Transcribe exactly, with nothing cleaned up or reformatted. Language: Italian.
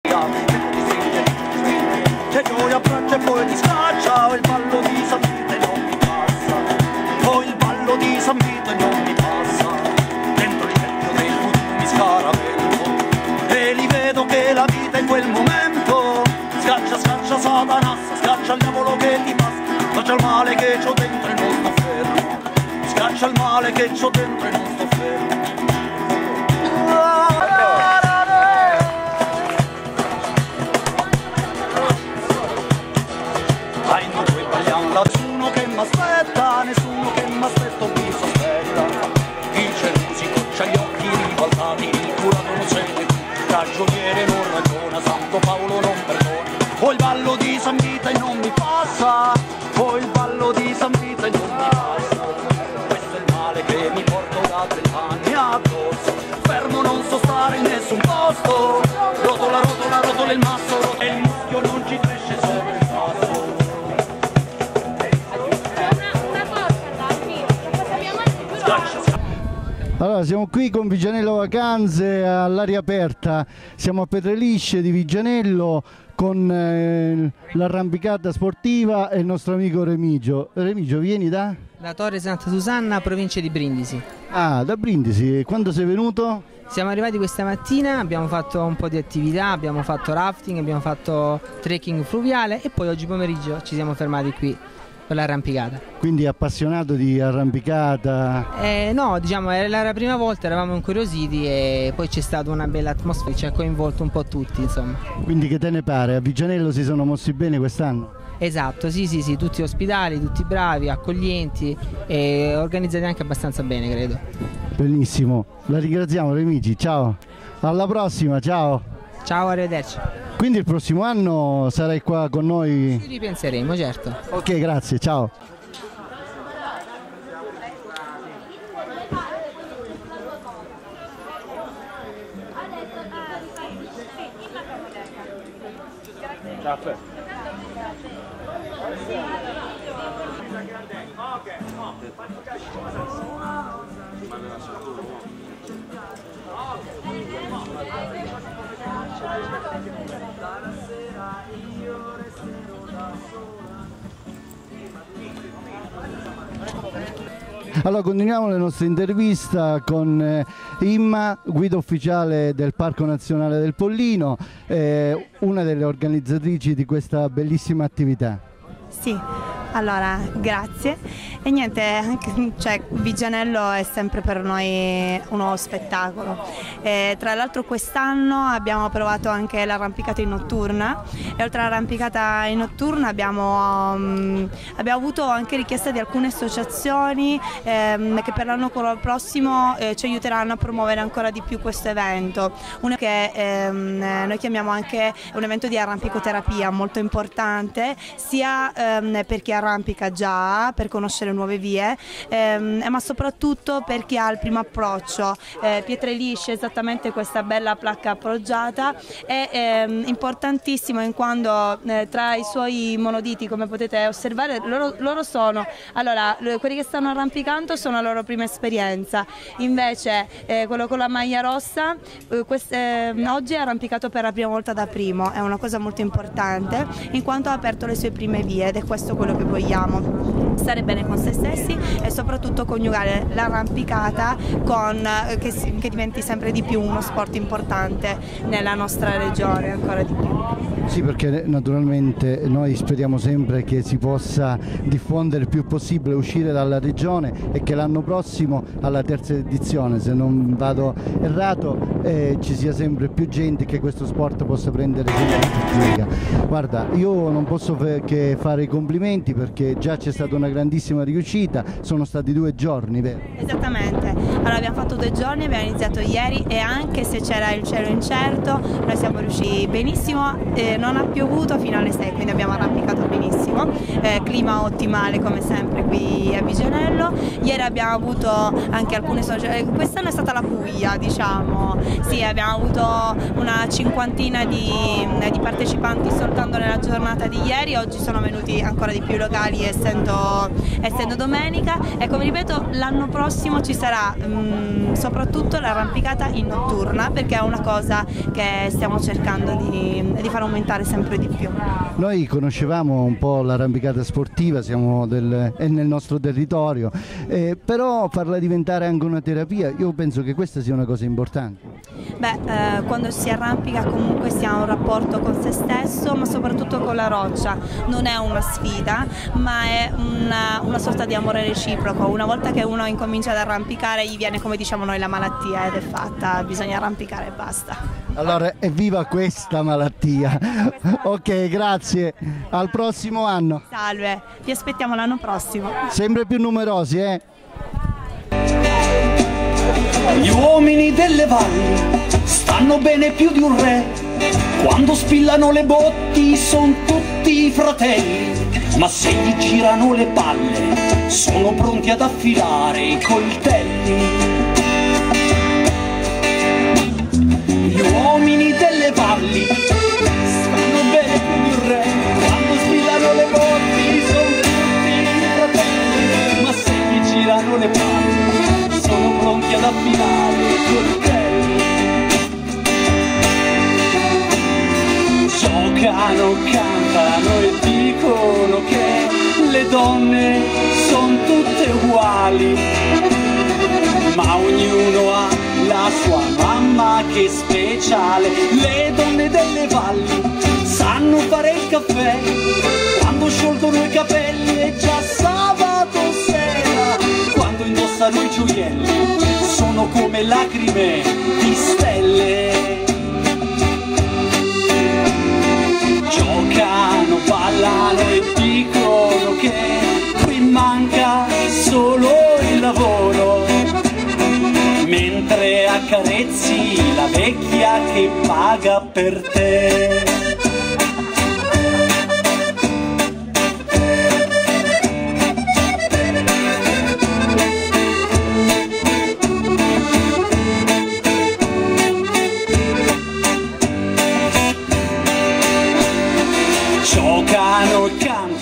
Che gioia abbraccia e poi ti scaccia, il ballo di San Vito e non mi passa, poi il ballo di San Vito e non mi passa, dentro il vecchio del futuro mi scaravento, e li vedo che la vita in quel momento, scaccia, scaccia Satanassa, scaccia il diavolo che ti passa, scaccia il male che c'ho dentro e non sto fermo, scaccia il male che c'ho dentro e non sto fermo. Nessuno che m'aspetta, nessuno che m'aspetta mi sospetta. Dice il musico, c'ha gli occhi ribaltati, il curato non segue più, ragioniere non ragiona, Santo Paolo non perdona. Poi il ballo di San Vito e non mi passa, poi il ballo di San Vito e non mi passa. Questo è il male che mi porto da trent'anni addosso, fermo non so stare in nessun posto, rotola, rotola, rotola il masso, rotola il muschio non ci cresce sopra il sasso. Allora, siamo qui con Vigianello Vacanze all'aria aperta, siamo a Petralisce di Vigianello con eh, l'arrampicata sportiva e il nostro amico Remigio. Remigio, vieni da? Da Torre Santa Susanna, provincia di Brindisi. Ah, da Brindisi. Quando sei venuto? Siamo arrivati questa mattina, abbiamo fatto un po' di attività, abbiamo fatto rafting, abbiamo fatto trekking fluviale e poi oggi pomeriggio ci siamo fermati qui per l'arrampicata. Quindi appassionato di arrampicata? Eh, no, diciamo era la prima volta, eravamo incuriositi e poi c'è stata una bella atmosfera, ci ha coinvolto un po' tutti, insomma. Quindi che te ne pare? A Vigianello si sono mossi bene quest'anno? Esatto, sì sì sì, tutti ospitali, tutti bravi, accoglienti e organizzati anche abbastanza bene, credo. Benissimo, la ringraziamo Remigi, ciao, alla prossima, ciao. Ciao, arrivederci. Quindi il prossimo anno sarai qua con noi? Ci ripenseremo, certo. Ok, grazie, ciao. Allora continuiamo la nostra intervista con eh, Imma, guida ufficiale del Parco Nazionale del Pollino, eh, una delle organizzatrici di questa bellissima attività. Sì, allora grazie. E niente, cioè, Vigianello è sempre per noi un nuovo spettacolo. E, tra l'altro quest'anno abbiamo provato anche l'arrampicata in notturna e oltre all'arrampicata in notturna abbiamo, um, abbiamo avuto anche richieste di alcune associazioni ehm, che per l'anno prossimo eh, ci aiuteranno a promuovere ancora di più questo evento. Uno che ehm, noi chiamiamo anche un evento di arrampicoterapia molto importante, sia ehm, per chi arrampica già, per conoscere nuove vie, ehm, ma soprattutto per chi ha il primo approccio. eh, Petralisce, esattamente questa bella placca appoggiata, è ehm, importantissimo in quanto eh, tra i suoi monoditi, come potete osservare, loro, loro sono, allora, quelli che stanno arrampicando sono la loro prima esperienza, invece eh, quello con la maglia rossa eh, quest, eh, oggi è arrampicato per la prima volta da primo, è una cosa molto importante in quanto ha aperto le sue prime vie ed è questo quello che vogliamo, stare bene con se stessi e soprattutto coniugare l'arrampicata con che, si, che diventi sempre di più uno sport importante nella nostra regione, ancora di più. Sì, perché naturalmente noi speriamo sempre che si possa diffondere il più possibile, uscire dalla regione e che l'anno prossimo alla terza edizione, se non vado errato, eh, ci sia sempre più gente, che questo sport possa prendere sempre più piega. Guarda, io non posso che fare i complimenti perché già c'è stata una grandissima riuscita, sono stati due giorni, vero? Esattamente, allora abbiamo fatto due giorni, abbiamo iniziato ieri e anche se c'era il cielo incerto noi siamo riusciti benissimo, eh, non ha piovuto fino alle sei, quindi abbiamo arrampicato benissimo, eh, clima ottimale come sempre qui a Vigianello. Ieri abbiamo avuto anche alcune società, quest'anno è stata la Puglia, diciamo, sì, abbiamo avuto una cinquantina di, di partecipanti soltanto nella giornata di ieri, oggi sono venuti ancora di più locali essendo essendo domenica, e come ripeto l'anno prossimo ci sarà mh, soprattutto l'arrampicata in notturna, perché è una cosa che stiamo cercando di, di far aumentare sempre di più. Noi conoscevamo un po' l'arrampicata sportiva, siamo del, è nel nostro territorio, eh, però farla diventare anche una terapia, io penso che questa sia una cosa importante. Beh, eh, quando si arrampica comunque si ha un rapporto con se stesso, ma soprattutto con la roccia. Non è una sfida, ma è una, una sorta di amore reciproco. Una volta che uno incomincia ad arrampicare gli viene, come diciamo noi, la malattia ed è fatta, bisogna arrampicare e basta. Allora evviva questa malattia. Ok, grazie, al prossimo anno. Salve, vi aspettiamo l'anno prossimo. Sempre più numerosi, eh? Gli uomini delle valli stanno bene più di un re, quando spillano le botti son tutti fratelli, ma se gli girano le palle sono pronti ad affilare i coltelli. Gli uomini delle valli stanno bene più di un re, quando spillano le botti son tutti fratelli, ma se gli girano le palle sono pronti ad affilare i coltelli. Giocano, cantano e dicono che le donne sono tutte uguali, ma ognuno ha la sua mamma che è speciale. Le donne delle valli sanno fare il caffè, quando sciolgono i capelli è già sabato sera, quando indossano i gioielli sono come lacrime di stelle. Giocano, ballano e dicono che qui manca solo il lavoro, mentre accarezzi la vecchia che paga per te. Giocano, cantano